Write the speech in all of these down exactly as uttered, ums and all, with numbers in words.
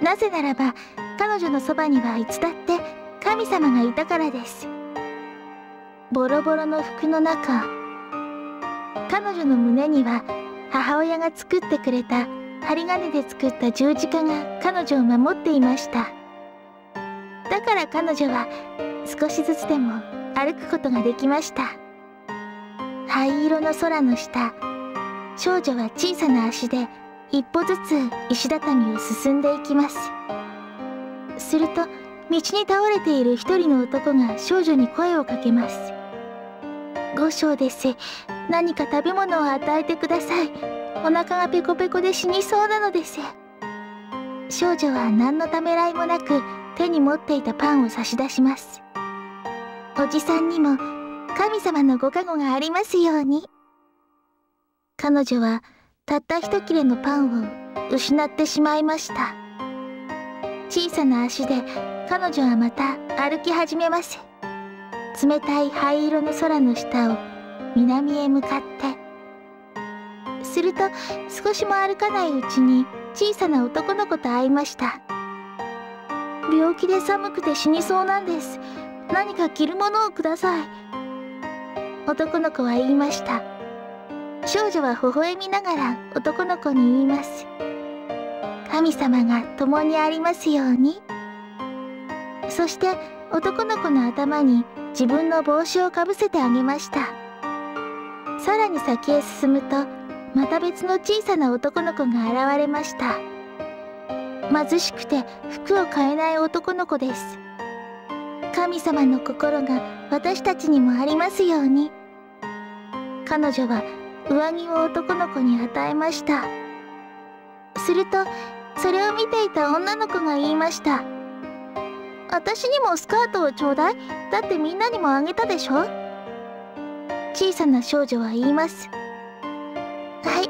なぜならば彼女のそばにはいつだって神様がいたからです。ボロボロの服の中、彼女の胸には母親が作ってくれた針金で作った十字架が彼女を守っていました。だから彼女は少しずつでも歩くことができました。灰色の空の下、少女は小さな足で一歩ずつ石畳を進んでいきます。すると道に倒れている一人の男が少女に声をかけます。ご章です。何か食べ物を与えてください。お腹がペコペコで死にそうなのです。少女は何のためらいもなく手に持っていたパンを差し出します。おじさんにも神様のご加護がありますように。彼女はたった一切れのパンを失ってしまいました。小さな足で彼女はまた歩き始めます。冷たい灰色の空の下を南へ向かって。すると少しも歩かないうちに小さな男の子と会いました。病気で寒くて死にそうなんです。何か着るものをください。男の子は言いました。少女は微笑みながら男の子に言います。神様が共にありますように。そして男の子の頭に自分の帽子をかぶせてあげました。さらに先へ進むとまた別の小さな男の子が現れました。貧しくて服を買えない男の子です。神様の心が私たちにもありますように。彼女は上着を男の子に与えました。するとそれを見ていた女の子が言いました。私にもスカートをちょうだい。だってみんなにもあげたでしょ。小さな少女は言います。はい、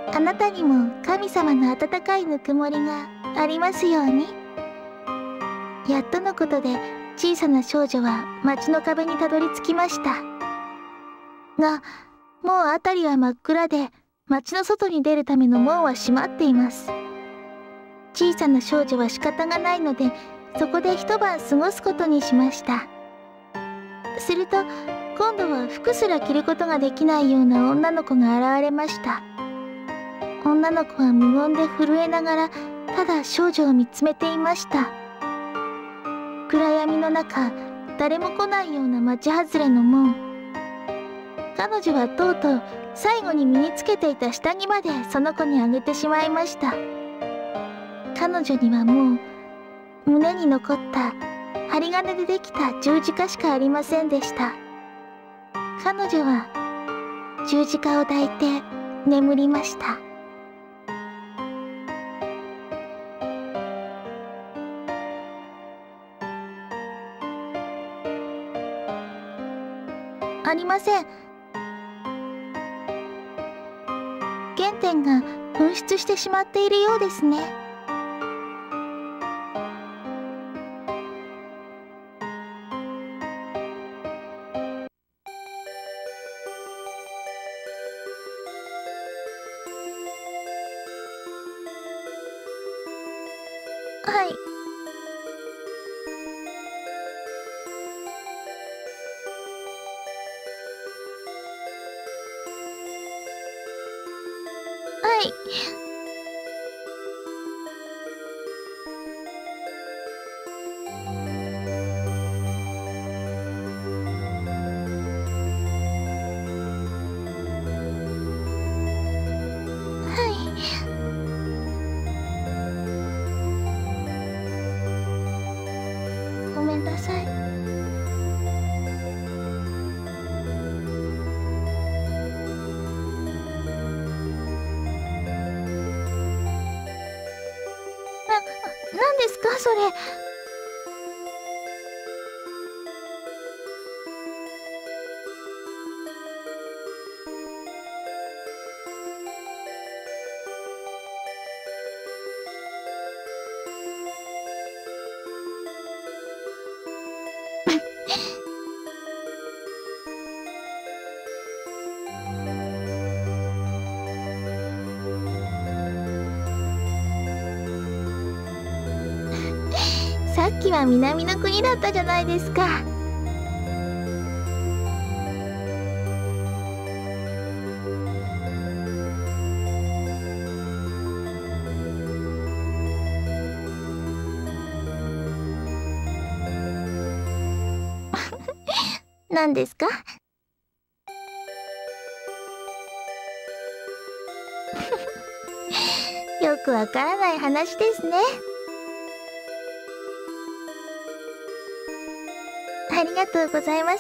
あなたにも神様の温かいぬくもりがありますように。やっとのことで小さな少女は町の壁にたどり着きました。が、もう辺りは真っ暗で町の外に出るための門は閉まっています。小さな少女は仕方がないのでそこで一晩過ごすことにしました。すると今度は服すら着ることができないような女の子が現れました。女の子は無言で震えながらただ少女を見つめていました。暗闇の中、誰も来ないような町外れの門。彼女はとうとう最後に身につけていた下着までその子にあげてしまいました。彼女にはもう胸に残った針金でできた十字架しかありませんでした。彼女は十字架を抱いて眠りました。ありません。原点が紛失してしまっているようですね。はい。はい。ごめんなさい。何ですかそれ。 さっきは南の国だったじゃないですか。何ですか？よくわからない話ですね。ありがとうございます。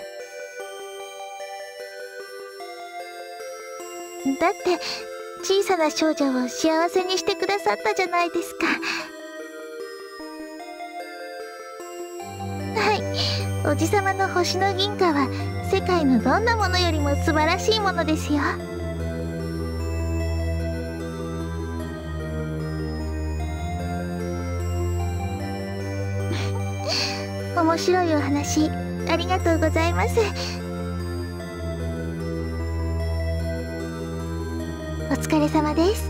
だって小さな少女を幸せにしてくださったじゃないですか。はい、おじさまの星の銀貨は世界のどんなものよりも素晴らしいものですよ。面白いお話ありがとうございます。お疲れ様です。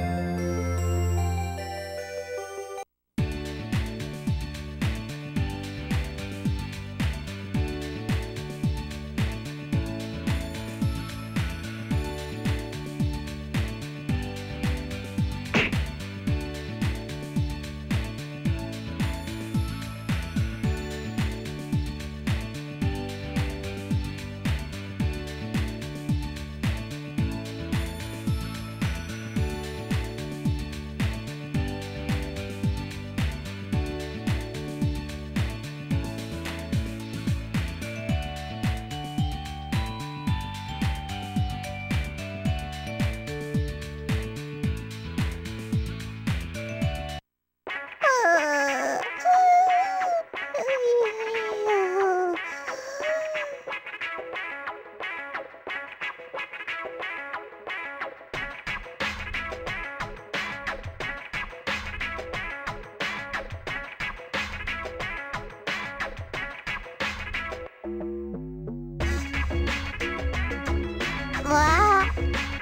わあ、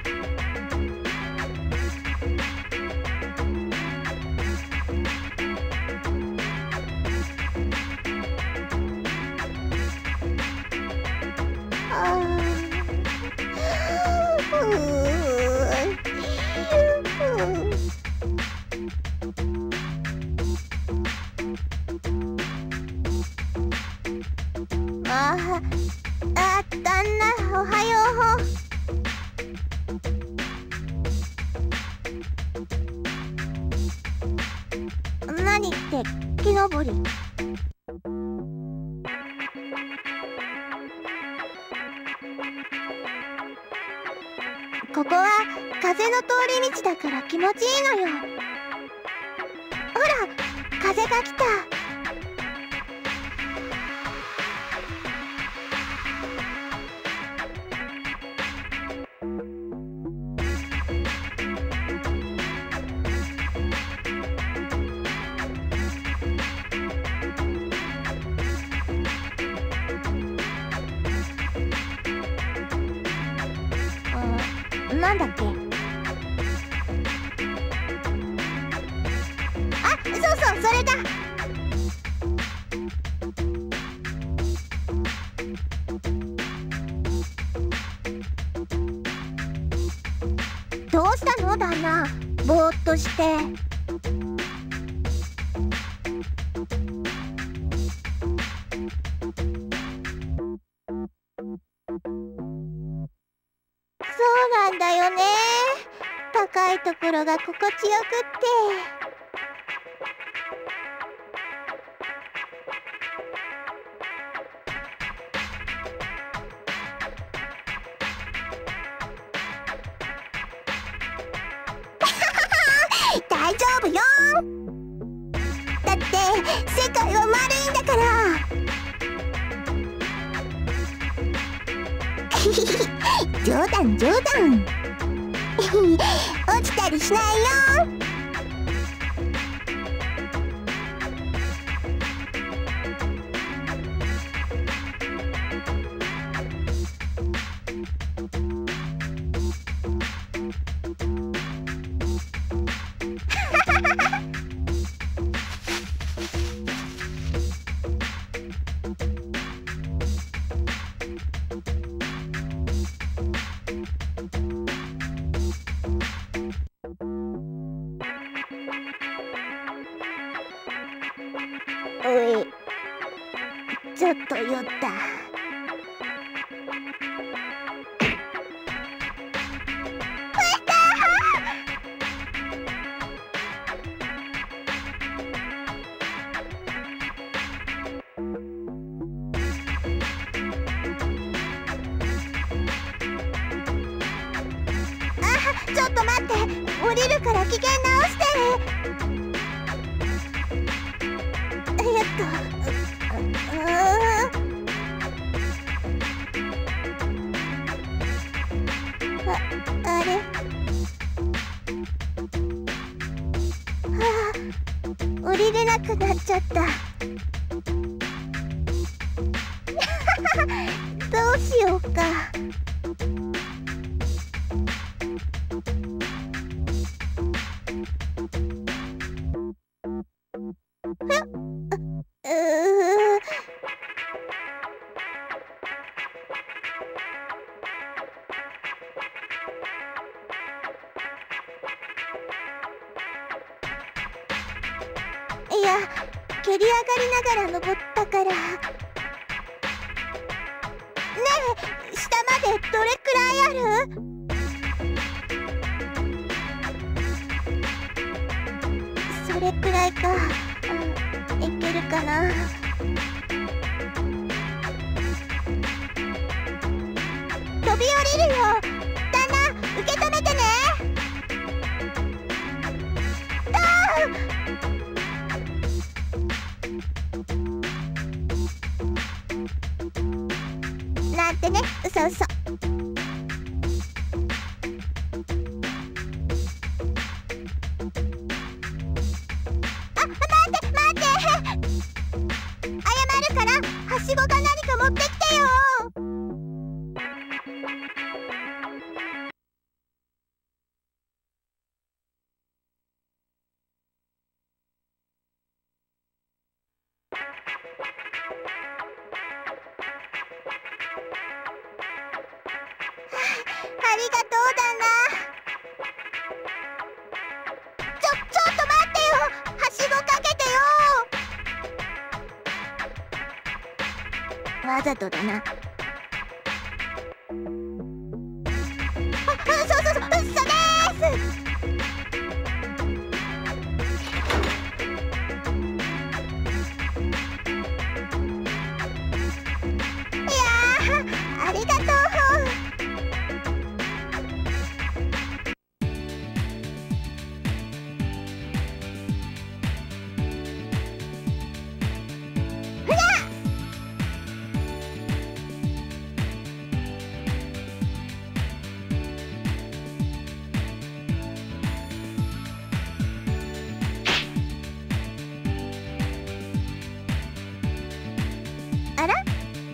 ああ、旦那、おはよう。何って木登り？ここは風の通り道だから気持ちいいのよ。ほら、風が来た。なんだっけ？あ、そうそう、それだ。どうしたの旦那、ぼーっとして。そうなんだよね。高いところが心地よくって。大丈夫よ。だって世界は丸いんだから。冗談冗談。落ちたりしないよ。 ちょっと酔った。ちょっと待って、降りるから機嫌直して。えっとああれはあ、降りれなくなっちゃった。どうしようか。いや、蹴り上がりながら登ったから。ねえ、下までどれくらいある？それくらいか。うん、いけるかな。飛び降りるよ。旦那、受け止めてね。なんてね、うそうそ。あ、待って待って。謝るからはしごか何か持ってきてよ。ありがとう旦那。ちょ、ちょっと待ってよ。はしごかけてよ。わざとだな。あ、そうそうそう、そうです。いやー、ありがとう。あら？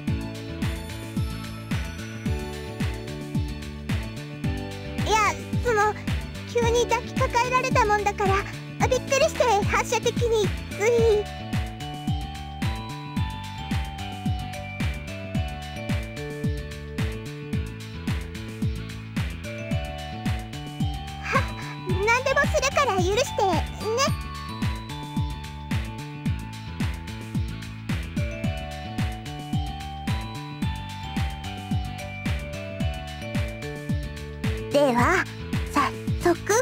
いや、その急に抱きかかえられたもんだから、あ、びっくりして反射的につい。は、何でもするから許してね。では早速。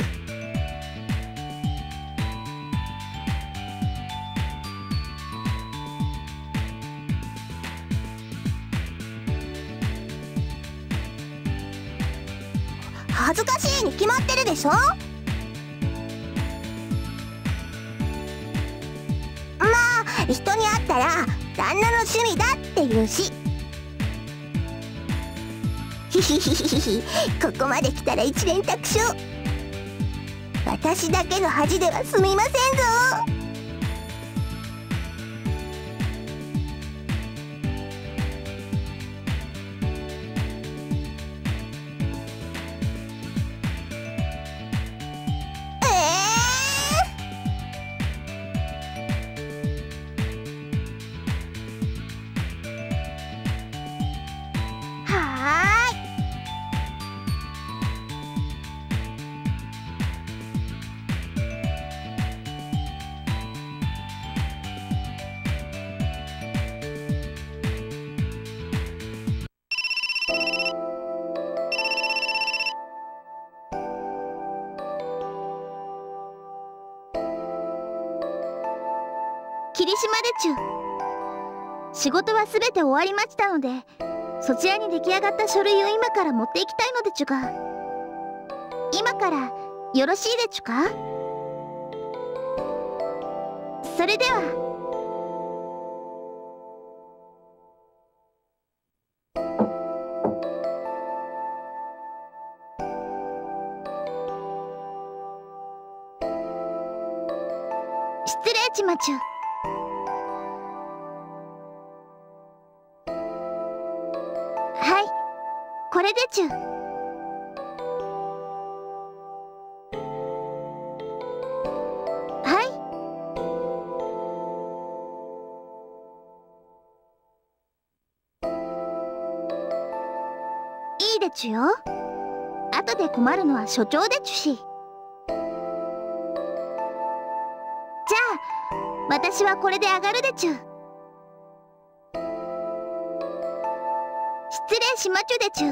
恥ずかしいに決まってるでしょ。まあ人に会ったら旦那の趣味だって言うし。ひひひひひ、ここまで来たら一連卓勝。私だけの恥では済みませんぞ。 霧島でちゅ。仕事はすべて終わりましたので、そちらに出来上がった書類を今から持っていきたいのでちゅが、今からよろしいでちゅか？それでは。失礼ちまちゅ。はい、これでちゅ。はい。いいでちゅよ。後で困るのは所長でちゅし。じゃあ私はこれで上がるでちゅ。失礼しまちゅでちゅ。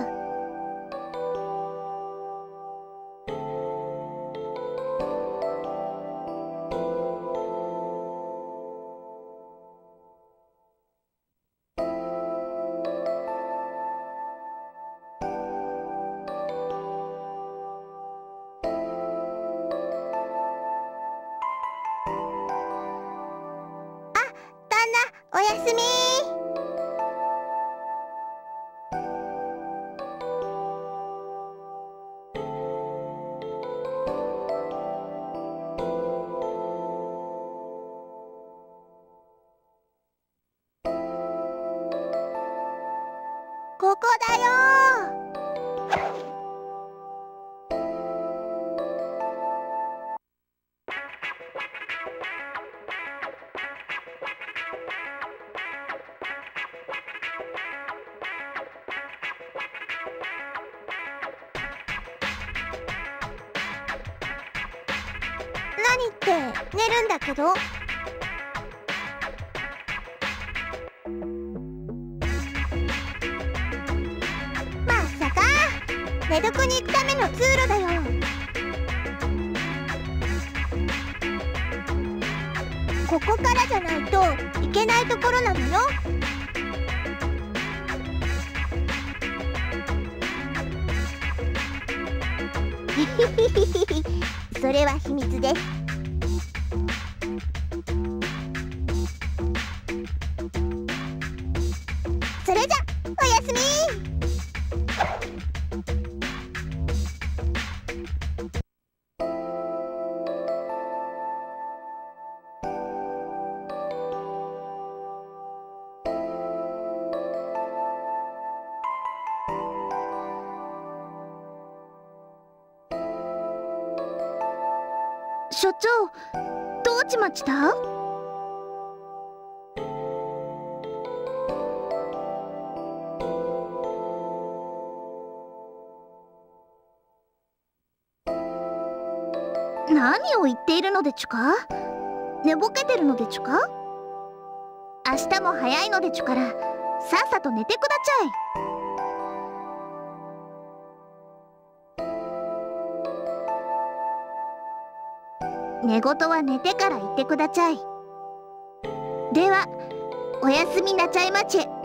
おやすみ。ここだよ。何って寝るんだけど。まさか寝床に行くための通路だよ。ここからじゃないといけないところなのよ。それは秘密です。それじゃおやすみ。 所長、どうちまちた？何を言っているのでちゅか？寝ぼけてるのでちゅか？明日も早いのでちゅからさっさと寝てくだちゃい。寝言は寝てから言ってくだちゃい。ではおやすみなちゃいまち。